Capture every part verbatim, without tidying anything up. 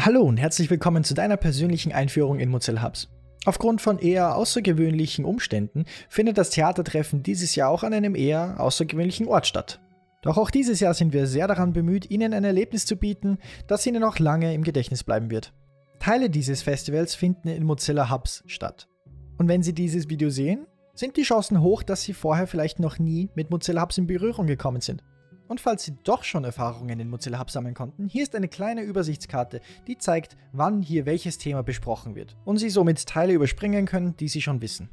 Hallo und herzlich willkommen zu deiner persönlichen Einführung in Mozilla Hubs. Aufgrund von eher außergewöhnlichen Umständen findet das Theatertreffen dieses Jahr auch an einem eher außergewöhnlichen Ort statt. Doch auch dieses Jahr sind wir sehr daran bemüht, Ihnen ein Erlebnis zu bieten, das Ihnen noch lange im Gedächtnis bleiben wird. Teile dieses Festivals finden in Mozilla Hubs statt. Und wenn Sie dieses Video sehen, sind die Chancen hoch, dass Sie vorher vielleicht noch nie mit Mozilla Hubs in Berührung gekommen sind. Und falls Sie doch schon Erfahrungen in Mozilla Hubs sammeln konnten, hier ist eine kleine Übersichtskarte, die zeigt, wann hier welches Thema besprochen wird und Sie somit Teile überspringen können, die Sie schon wissen.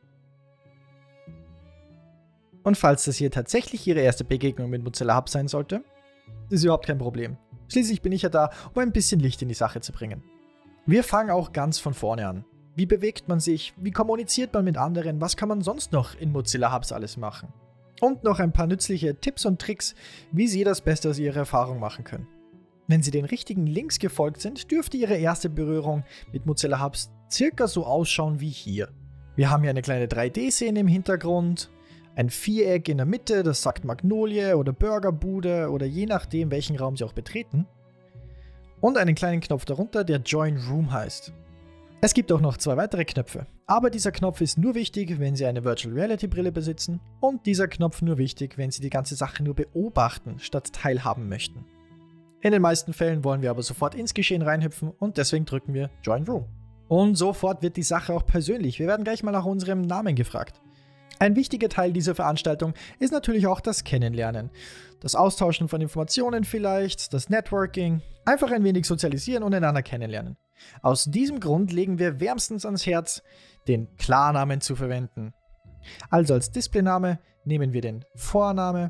Und falls das hier tatsächlich Ihre erste Begegnung mit Mozilla Hubs sein sollte, ist überhaupt kein Problem. Schließlich bin ich ja da, um ein bisschen Licht in die Sache zu bringen. Wir fangen auch ganz von vorne an. Wie bewegt man sich? Wie kommuniziert man mit anderen? Was kann man sonst noch in Mozilla Hubs alles machen? Und noch ein paar nützliche Tipps und Tricks, wie Sie das Beste aus Ihrer Erfahrung machen können. Wenn Sie den richtigen Links gefolgt sind, dürfte Ihre erste Berührung mit Mozilla Hubs circa so ausschauen wie hier. Wir haben hier eine kleine drei D-Szene im Hintergrund, ein Viereck in der Mitte, das sagt Magnolie oder Burgerbude oder je nachdem, welchen Raum Sie auch betreten. Und einen kleinen Knopf darunter, der Join Room heißt. Es gibt auch noch zwei weitere Knöpfe, aber dieser Knopf ist nur wichtig, wenn Sie eine Virtual Reality Brille besitzen und dieser Knopf nur wichtig, wenn Sie die ganze Sache nur beobachten, statt teilhaben möchten. In den meisten Fällen wollen wir aber sofort ins Geschehen reinhüpfen und deswegen drücken wir Join Room. Und sofort wird die Sache auch persönlich, wir werden gleich mal nach unserem Namen gefragt. Ein wichtiger Teil dieser Veranstaltung ist natürlich auch das Kennenlernen. Das Austauschen von Informationen vielleicht, das Networking, einfach ein wenig sozialisieren und einander kennenlernen. Aus diesem Grund legen wir wärmstens ans Herz, den Klarnamen zu verwenden. Also als Displayname nehmen wir den Vorname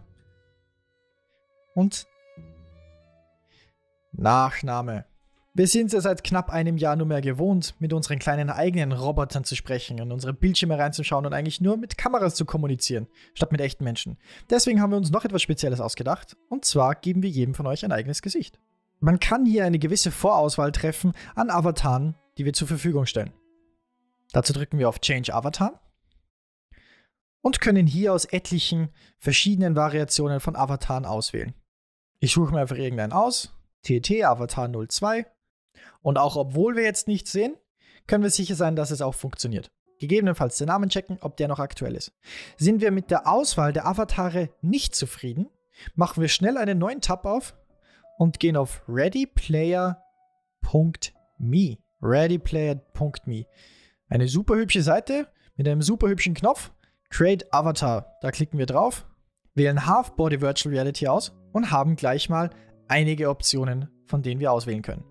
und Nachname. Wir sind es seit knapp einem Jahr nur mehr gewohnt, mit unseren kleinen eigenen Robotern zu sprechen und unsere Bildschirme reinzuschauen und eigentlich nur mit Kameras zu kommunizieren, statt mit echten Menschen. Deswegen haben wir uns noch etwas Spezielles ausgedacht, und zwar geben wir jedem von euch ein eigenes Gesicht. Man kann hier eine gewisse Vorauswahl treffen an Avataren, die wir zur Verfügung stellen. Dazu drücken wir auf Change Avatar und können hier aus etlichen verschiedenen Variationen von Avataren auswählen. Ich suche mir einfach irgendeinen aus, T T Avatar null zwei. Und auch obwohl wir jetzt nichts sehen, können wir sicher sein, dass es auch funktioniert. Gegebenenfalls den Namen checken, ob der noch aktuell ist. Sind wir mit der Auswahl der Avatare nicht zufrieden, machen wir schnell einen neuen Tab auf und gehen auf readyplayer punkt me. readyplayer punkt me. Eine super hübsche Seite mit einem super hübschen Knopf. Create Avatar. Da klicken wir drauf, wählen Half Body Virtual Reality aus und haben gleich mal einige Optionen, von denen wir auswählen können.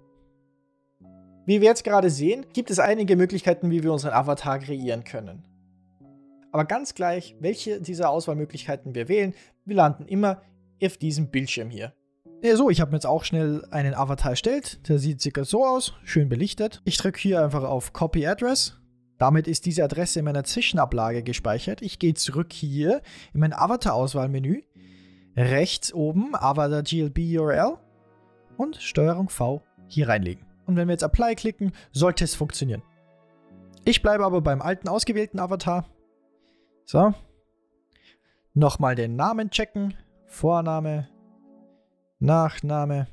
Wie wir jetzt gerade sehen, gibt es einige Möglichkeiten, wie wir unseren Avatar kreieren können. Aber ganz gleich, welche dieser Auswahlmöglichkeiten wir wählen, wir landen immer auf diesem Bildschirm hier. Ja, so, ich habe mir jetzt auch schnell einen Avatar erstellt. Der sieht circa so aus, schön belichtet. Ich drücke hier einfach auf Copy Address. Damit ist diese Adresse in meiner Zwischenablage gespeichert. Ich gehe zurück hier in mein Avatar-Auswahlmenü. Rechts oben Avatar G L B U R L und Steuerung V hier reinlegen. Und wenn wir jetzt Apply klicken, sollte es funktionieren. Ich bleibe aber beim alten ausgewählten Avatar. So. Nochmal den Namen checken. Vorname, Nachname.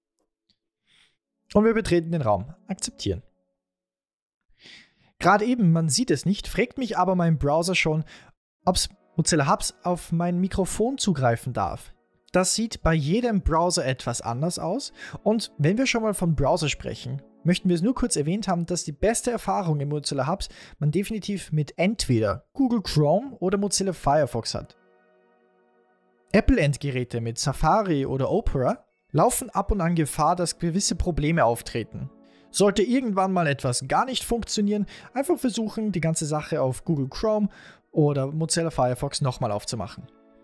Und wir betreten den Raum. Akzeptieren. Gerade eben, man sieht es nicht, fragt mich aber mein Browser schon, ob es Mozilla Hubs auf mein Mikrofon zugreifen darf. Das sieht bei jedem Browser etwas anders aus. Und wenn wir schon mal von Browser sprechen, möchten wir es nur kurz erwähnt haben, dass die beste Erfahrung in Mozilla Hubs man definitiv mit entweder Google Chrome oder Mozilla Firefox hat. Apple-Endgeräte mit Safari oder Opera laufen ab und an Gefahr, dass gewisse Probleme auftreten. Sollte irgendwann mal etwas gar nicht funktionieren, einfach versuchen, die ganze Sache auf Google Chrome oder Mozilla Firefox nochmal aufzumachen.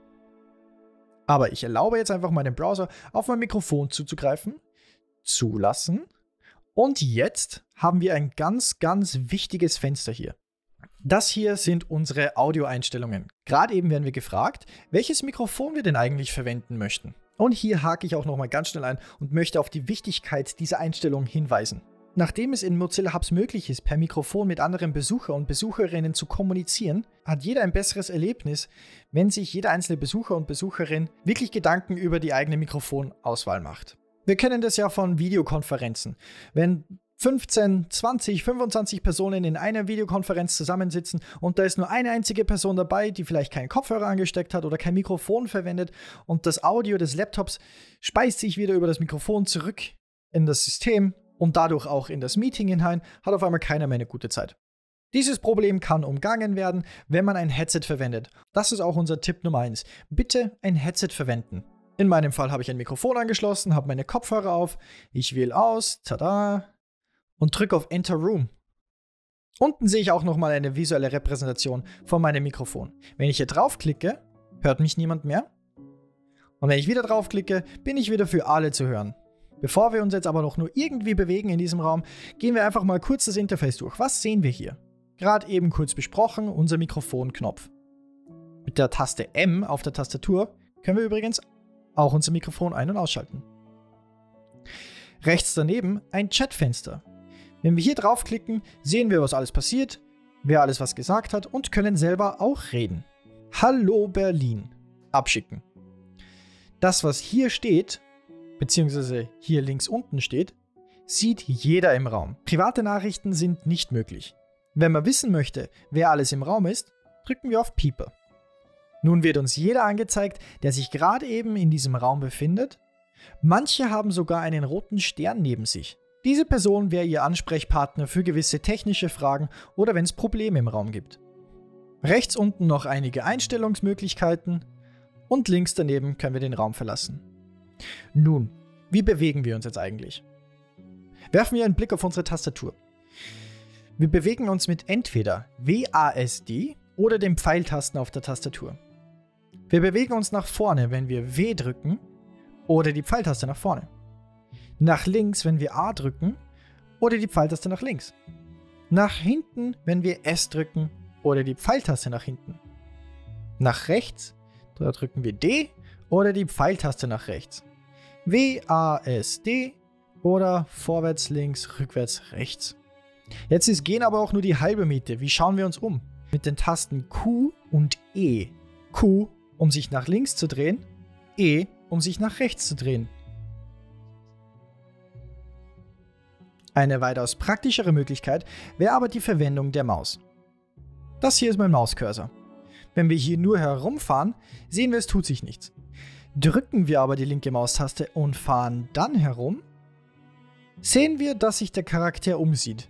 Aber ich erlaube jetzt einfach meinem Browser auf mein Mikrofon zuzugreifen, zulassen und jetzt haben wir ein ganz, ganz wichtiges Fenster hier. Das hier sind unsere Audioeinstellungen. Gerade eben werden wir gefragt, welches Mikrofon wir denn eigentlich verwenden möchten. Und hier hake ich auch nochmal ganz schnell ein und möchte auf die Wichtigkeit dieser Einstellung hinweisen. Nachdem es in Mozilla Hubs möglich ist, per Mikrofon mit anderen Besucher und Besucherinnen zu kommunizieren, hat jeder ein besseres Erlebnis, wenn sich jeder einzelne Besucher und Besucherin wirklich Gedanken über die eigene Mikrofonauswahl macht. Wir kennen das ja von Videokonferenzen. Wenn fünfzehn, zwanzig, fünfundzwanzig Personen in einer Videokonferenz zusammensitzen und da ist nur eine einzige Person dabei, die vielleicht keinen Kopfhörer angesteckt hat oder kein Mikrofon verwendet und das Audio des Laptops speist sich wieder über das Mikrofon zurück in das System und dadurch auch in das Meeting hinein, hat auf einmal keiner mehr eine gute Zeit. Dieses Problem kann umgangen werden, wenn man ein Headset verwendet. Das ist auch unser Tipp Nummer eins. Bitte ein Headset verwenden. In meinem Fall habe ich ein Mikrofon angeschlossen, habe meine Kopfhörer auf, ich wähle aus, tada, und drücke auf Enter Room. Unten sehe ich auch nochmal eine visuelle Repräsentation von meinem Mikrofon. Wenn ich hier draufklicke, hört mich niemand mehr. Und wenn ich wieder draufklicke, bin ich wieder für alle zu hören. Bevor wir uns jetzt aber noch nur irgendwie bewegen in diesem Raum, gehen wir einfach mal kurz das Interface durch. Was sehen wir hier? Gerade eben kurz besprochen, unser Mikrofonknopf. Mit der Taste M auf der Tastatur können wir übrigens auch unser Mikrofon ein- und ausschalten. Rechts daneben ein Chatfenster. Wenn wir hier draufklicken, sehen wir, was alles passiert, wer alles was gesagt hat und können selber auch reden. Hallo Berlin. Abschicken. Das, was hier steht, beziehungsweise hier links unten steht, sieht jeder im Raum. Private Nachrichten sind nicht möglich. Wenn man wissen möchte, wer alles im Raum ist, drücken wir auf People. Nun wird uns jeder angezeigt, der sich gerade eben in diesem Raum befindet. Manche haben sogar einen roten Stern neben sich. Diese Person wäre Ihr Ansprechpartner für gewisse technische Fragen oder wenn es Probleme im Raum gibt. Rechts unten noch einige Einstellungsmöglichkeiten und links daneben können wir den Raum verlassen. Nun, wie bewegen wir uns jetzt eigentlich? Werfen wir einen Blick auf unsere Tastatur. Wir bewegen uns mit entweder W A S D oder den Pfeiltasten auf der Tastatur. Wir bewegen uns nach vorne, wenn wir W drücken oder die Pfeiltaste nach vorne. Nach links, wenn wir A drücken oder die Pfeiltaste nach links. Nach hinten, wenn wir S drücken oder die Pfeiltaste nach hinten. Nach rechts, da drücken wir D oder die Pfeiltaste nach rechts. W A S D oder vorwärts, links, rückwärts, rechts. Jetzt ist gehen aber auch nur die halbe Miete. Wie schauen wir uns um? Mit den Tasten Q und E. Q, um sich nach links zu drehen, E, um sich nach rechts zu drehen. Eine weitaus praktischere Möglichkeit wäre aber die Verwendung der Maus. Das hier ist mein Mauscursor. Wenn wir hier nur herumfahren, sehen wir, es tut sich nichts. Drücken wir aber die linke Maustaste und fahren dann herum, sehen wir, dass sich der Charakter umsieht.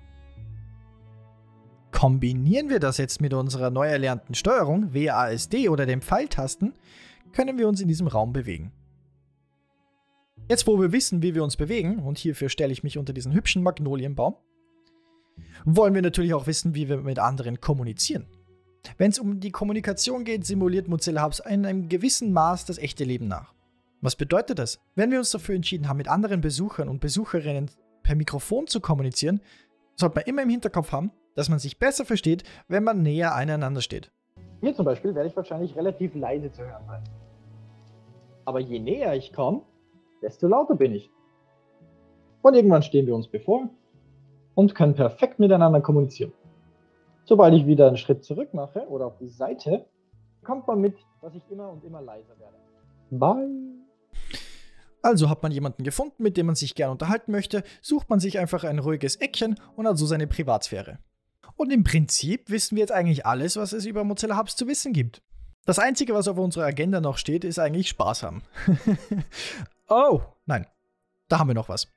Kombinieren wir das jetzt mit unserer neu erlernten Steuerung, W A S D oder den Pfeiltasten, können wir uns in diesem Raum bewegen. Jetzt, wo wir wissen, wie wir uns bewegen, und hierfür stelle ich mich unter diesen hübschen Magnolienbaum, wollen wir natürlich auch wissen, wie wir mit anderen kommunizieren. Wenn es um die Kommunikation geht, simuliert Mozilla Hubs in einem gewissen Maß das echte Leben nach. Was bedeutet das? Wenn wir uns dafür entschieden haben, mit anderen Besuchern und Besucherinnen per Mikrofon zu kommunizieren, sollte man immer im Hinterkopf haben, dass man sich besser versteht, wenn man näher aneinander steht. Hier zum Beispiel werde ich wahrscheinlich relativ leise zu hören sein. Aber je näher ich komme, desto lauter bin ich. Und irgendwann stehen wir uns bevor und können perfekt miteinander kommunizieren. Sobald ich wieder einen Schritt zurück mache oder auf die Seite, kommt man mit, dass ich immer und immer leiser werde. Bye! Also hat man jemanden gefunden, mit dem man sich gern unterhalten möchte, sucht man sich einfach ein ruhiges Eckchen und hat so seine Privatsphäre. Und im Prinzip wissen wir jetzt eigentlich alles, was es über Mozilla Hubs zu wissen gibt. Das Einzige, was auf unserer Agenda noch steht, ist eigentlich Spaß haben. Oh, nein, da haben wir noch was.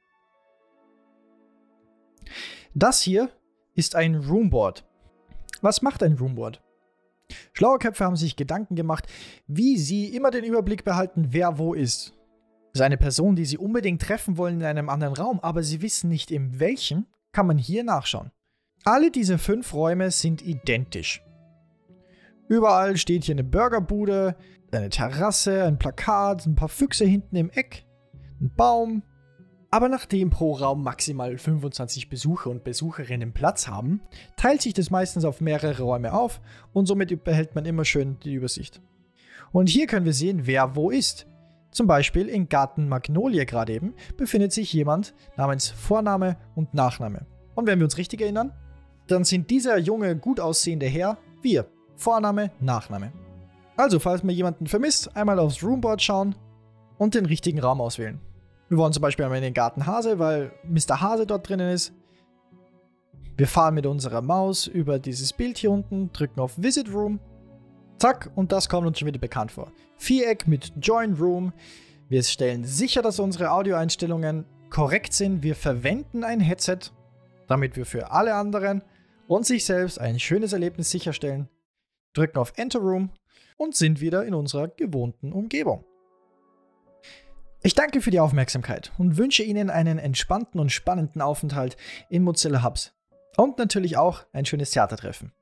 Das hier ist ein Roomboard. Was macht ein Roomboard? Schlaue Köpfe haben sich Gedanken gemacht, wie sie immer den Überblick behalten, wer wo ist. Das ist eine Person, die sie unbedingt treffen wollen in einem anderen Raum, aber sie wissen nicht in welchem, kann man hier nachschauen. Alle diese fünf Räume sind identisch. Überall steht hier eine Burgerbude, eine Terrasse, ein Plakat, ein paar Füchse hinten im Eck, ein Baum. Aber nachdem pro Raum maximal fünfundzwanzig Besucher und Besucherinnen Platz haben, teilt sich das meistens auf mehrere Räume auf und somit behält man immer schön die Übersicht. Und hier können wir sehen, wer wo ist. Zum Beispiel in Garten Magnolie gerade eben befindet sich jemand namens Vorname und Nachname. Und wenn wir uns richtig erinnern, dann sind dieser junge, gut aussehende Herr wir. Vorname, Nachname. Also, falls man jemanden vermisst, einmal aufs Roomboard schauen und den richtigen Raum auswählen. Wir wollen zum Beispiel einmal in den Garten Hase, weil Mister Hase dort drinnen ist. Wir fahren mit unserer Maus über dieses Bild hier unten, drücken auf Visit Room. Zack, und das kommt uns schon wieder bekannt vor. Viereck mit Join Room. Wir stellen sicher, dass unsere Audioeinstellungen korrekt sind. Wir verwenden ein Headset, damit wir für alle anderen und sich selbst ein schönes Erlebnis sicherstellen. Drücken auf Enter Room und sind wieder in unserer gewohnten Umgebung. Ich danke für die Aufmerksamkeit und wünsche Ihnen einen entspannten und spannenden Aufenthalt in Mozilla Hubs. Und natürlich auch ein schönes Theatertreffen.